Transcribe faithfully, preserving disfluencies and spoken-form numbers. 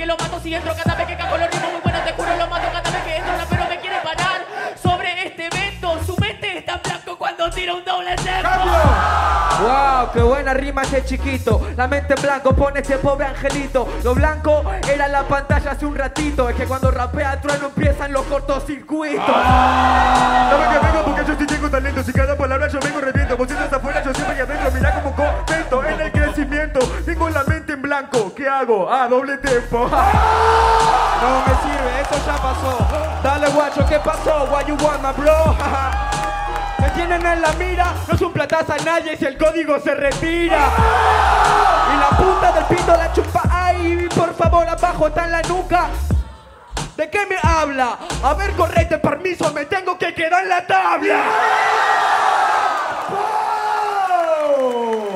lo mato si entro cada vez que cago los ritmos muy buenos, te juro lo mato cada vez que entro, pero me quiere parar sobre este evento. Su mente está en blanco cuando tira un doble tempo. Wow, qué buena rima ese chiquito. La mente en blanco pone ese pobre angelito. Lo blanco era la pantalla hace un ratito. Es que cuando rapea Trueno empiezan los cortocircuitos. Ah. Sabe que vengo porque yo sí tengo talento. Si cada palabra yo vengo reviento. Vos estás afuera, yo siempre aquí adentro. Mirá como comento en el crecimiento. Tengo la mente en blanco. ¿Qué hago? Ah, doble tempo. No me sirve, eso ya pasó. Dale guacho, ¿qué pasó? What you want, my bro? Me tienen en la mira, no es un platazo a nadie si el código se retira. Y la punta del pito la chupa, ay, por favor, abajo está en la nuca. ¿De qué me habla? A ver, correte, permiso, me tengo que quedar en la tabla. ¡Wow!